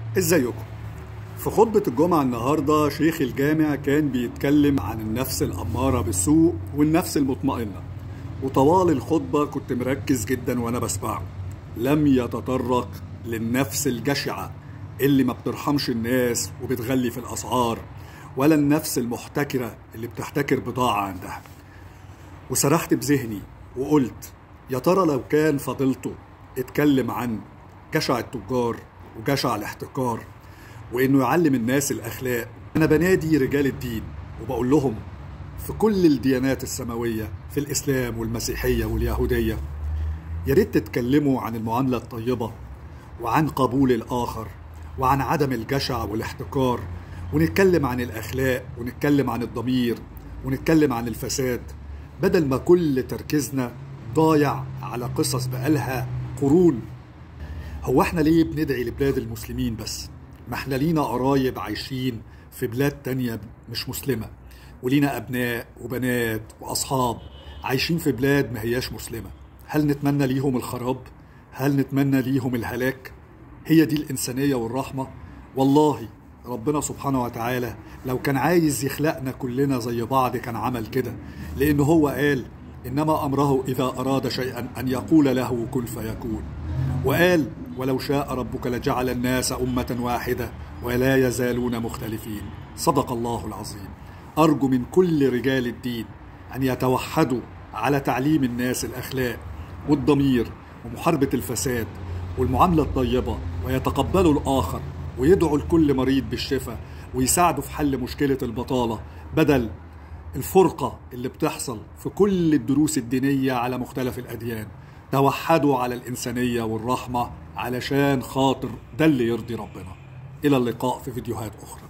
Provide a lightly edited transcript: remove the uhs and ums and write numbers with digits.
ازيكم؟ في خطبة الجمعة النهاردة شيخ الجامع كان بيتكلم عن النفس الأمارة بالسوء والنفس المطمئنة، وطوال الخطبة كنت مركز جدا وأنا بسمعه. لم يتطرق للنفس الجشعة اللي ما بترحمش الناس وبتغلي في الأسعار، ولا النفس المحتكرة اللي بتحتكر بضاعة عندها. وسرحت بذهني وقلت يا ترى لو كان فضيلته اتكلم عن جشع التجار وجشع الاحتكار وإنه يعلم الناس الأخلاق. أنا بنادي رجال الدين وبقول لهم في كل الديانات السماوية، في الإسلام والمسيحية واليهودية، يا ريت تتكلموا عن المعاملة الطيبة وعن قبول الآخر وعن عدم الجشع والاحتكار، ونتكلم عن الأخلاق ونتكلم عن الضمير ونتكلم عن الفساد، بدل ما كل تركيزنا ضايع على قصص بقالها قرون. هو احنا ليه بندعي لبلاد المسلمين بس؟ ما احنا لينا قرايب عايشين في بلاد تانية مش مسلمة، ولينا أبناء وبنات وأصحاب عايشين في بلاد ما هياش مسلمة. هل نتمنى ليهم الخراب؟ هل نتمنى ليهم الهلاك؟ هي دي الإنسانية والرحمة؟ والله ربنا سبحانه وتعالى لو كان عايز يخلقنا كلنا زي بعض كان عمل كده، لأنه هو قال إنما أمره إذا أراد شيئا أن يقول له كن فيكون. وقال ولو شاء ربك لجعل الناس أمة واحدة ولا يزالون مختلفين. صدق الله العظيم. أرجو من كل رجال الدين أن يتوحدوا على تعليم الناس الأخلاق والضمير ومحاربة الفساد والمعاملة الطيبة، ويتقبلوا الآخر ويدعوا لكل مريض بالشفاء ويساعدوا في حل مشكلة البطالة، بدل الفرقة اللي بتحصل في كل الدروس الدينية على مختلف الأديان. توحدوا على الإنسانية والرحمة علشان خاطر ده اللي يرضي ربنا. إلى اللقاء في فيديوهات أخرى.